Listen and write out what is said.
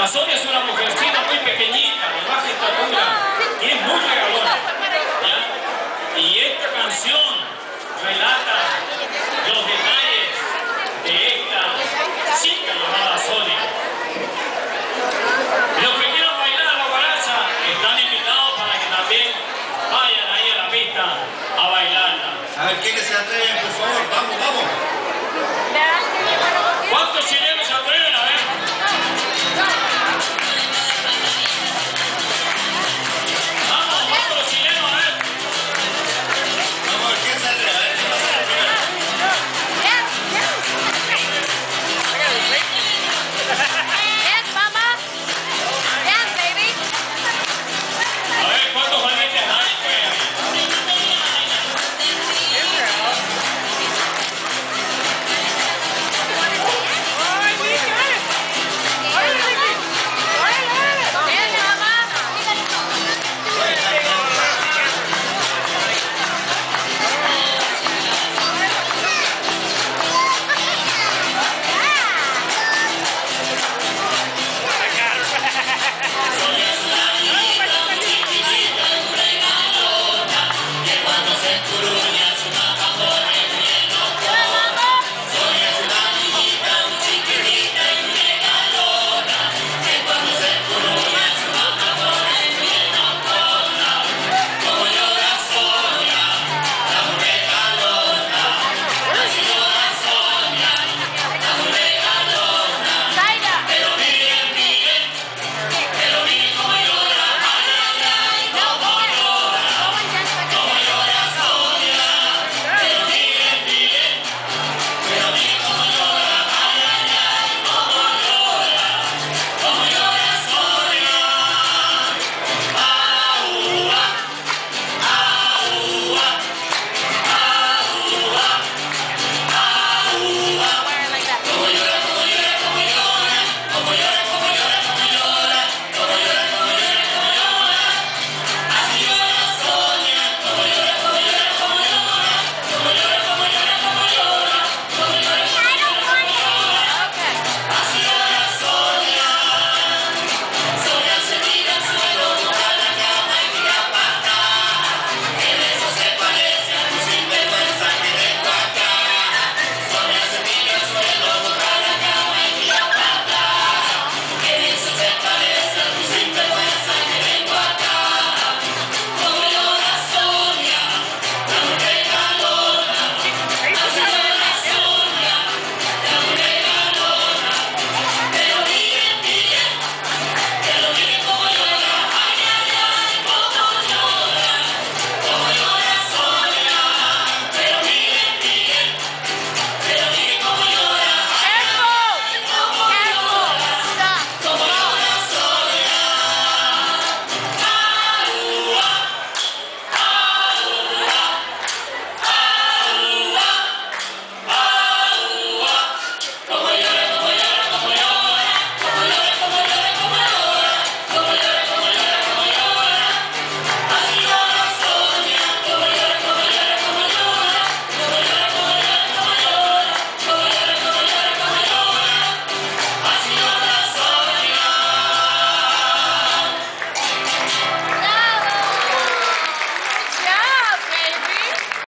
Sonia es una mujercita muy pequeñita, de baja estatura, y es muy regalona, ¿ya? Y esta canción relata los detalles de esta chica llamada Sonia. Los que quieran bailar la guaracha están invitados para que también vayan ahí a la pista a bailarla. A ver, ¿quiénes se atreven?